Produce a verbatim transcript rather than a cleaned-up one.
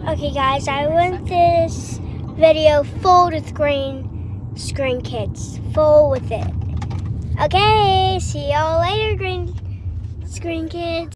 Okay guys, I want this video full with green screen kids. Full with it. Okay, see y'all later, green screen kids.